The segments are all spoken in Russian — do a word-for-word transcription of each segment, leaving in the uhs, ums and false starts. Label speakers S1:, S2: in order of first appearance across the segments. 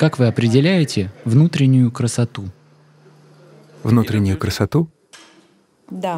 S1: Как вы определяете внутреннюю красоту?
S2: Внутреннюю красоту?
S3: Да.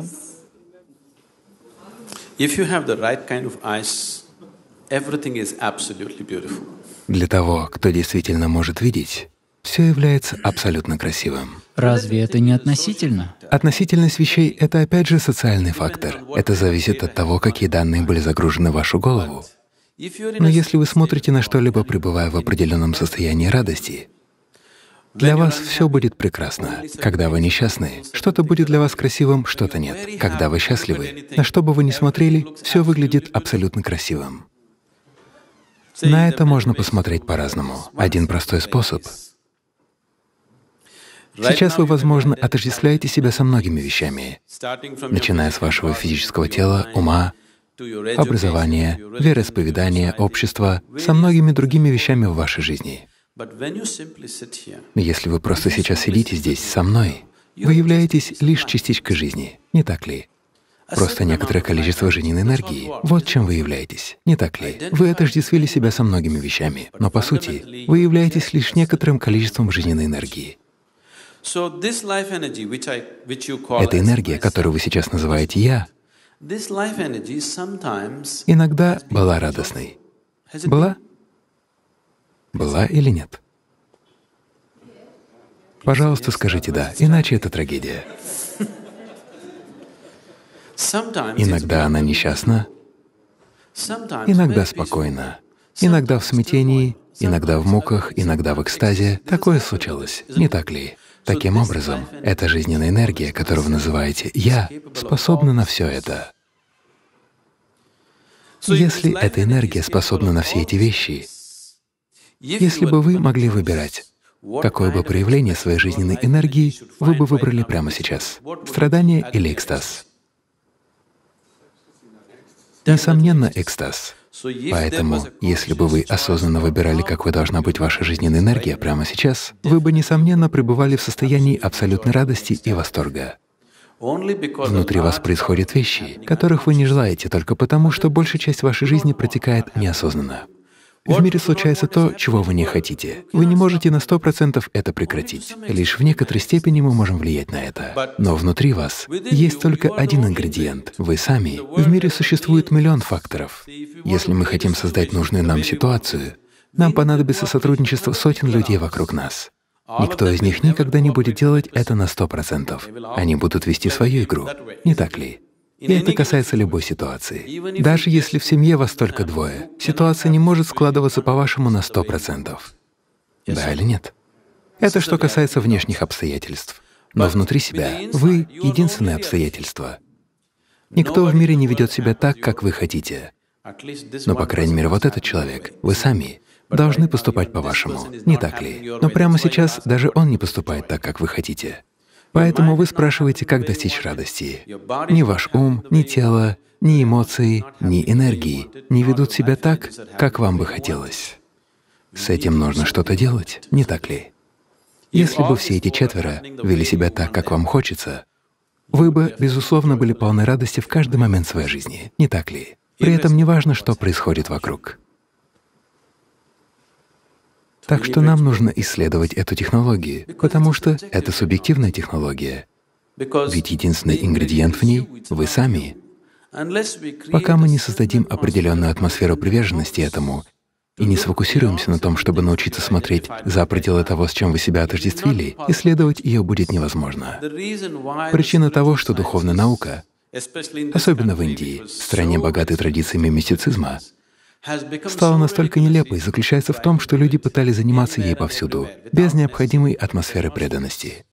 S4: If you have the right kind of eyes, everything is absolutely beautiful.
S2: Для того, кто действительно может видеть, все является абсолютно красивым.
S1: Разве это не относительно?
S2: Относительность вещей — это опять же социальный фактор. Это зависит от того, какие данные были загружены в вашу голову. Но если вы смотрите на что-либо, пребывая в определенном состоянии радости, для вас все будет прекрасно. Когда вы несчастны, что-то будет для вас красивым, что-то нет. Когда вы счастливы, на что бы вы ни смотрели, все выглядит абсолютно красивым. На это можно посмотреть по-разному. Один простой способ. Сейчас вы, возможно, отождествляете себя со многими вещами, начиная с вашего физического тела, ума, образования, вероисповедания, общества, со многими другими вещами в вашей жизни. Но если вы просто сейчас сидите здесь со мной, вы являетесь лишь частичкой жизни, не так ли? Просто некоторое количество жизненной энергии. Вот чем вы являетесь, не так ли? Вы отождествили себя со многими вещами, но по сути вы являетесь лишь некоторым количеством жизненной энергии. Эта энергия, которую вы сейчас называете «я», иногда была радостной. Была? Была или нет? Пожалуйста, скажите «да», иначе это трагедия. Иногда она несчастна, иногда спокойна, иногда в смятении, иногда в муках, иногда в экстазе. Такое случалось, не так ли? Таким образом, эта жизненная энергия, которую вы называете «я», способна на все это. Если эта энергия способна на все эти вещи, если бы вы могли выбирать, какое бы проявление своей жизненной энергии вы бы выбрали прямо сейчас — страдание или экстаз? Несомненно, экстаз. Поэтому, если бы вы осознанно выбирали, какой должна быть ваша жизненная энергия прямо сейчас, вы бы, несомненно, пребывали в состоянии абсолютной радости и восторга. Внутри вас происходят вещи, которых вы не желаете только потому, что большая часть вашей жизни протекает неосознанно. В мире случается то, чего вы не хотите. Вы не можете на сто процентов это прекратить. Лишь в некоторой степени мы можем влиять на это. Но внутри вас есть только один ингредиент — вы сами. В мире существует миллион факторов. Если мы хотим создать нужную нам ситуацию, нам понадобится сотрудничество сотен людей вокруг нас. Никто из них никогда не будет делать это на сто процентов. Они будут вести свою игру, не так ли? И это касается любой ситуации. Даже если в семье вас только двое, ситуация не может складываться по-вашему на сто процентов. Да или нет? Это что касается внешних обстоятельств. Но внутри себя вы — единственное обстоятельство. Никто в мире не ведет себя так, как вы хотите. Но, по крайней мере, вот этот человек, вы сами, должны поступать по-вашему, не так ли? Но прямо сейчас даже он не поступает так, как вы хотите. Поэтому вы спрашиваете, как достичь радости. Ни ваш ум, ни тело, ни эмоции, ни энергии не ведут себя так, как вам бы хотелось. С этим нужно что-то делать, не так ли? Если бы все эти четверо вели себя так, как вам хочется, вы бы, безусловно, были полны радости в каждый момент своей жизни, не так ли? При этом не важно, что происходит вокруг. Так что нам нужно исследовать эту технологию, потому что это субъективная технология. Ведь единственный ингредиент в ней — вы сами. Пока мы не создадим определенную атмосферу приверженности этому и не сфокусируемся на том, чтобы научиться смотреть за пределы того, с чем вы себя отождествили, исследовать ее будет невозможно. Причина того, что духовная наука, особенно в Индии, стране, богатой традициями мистицизма, стала настолько нелепой, заключается в том, что люди пытались заниматься ей повсюду, без необходимой атмосферы преданности.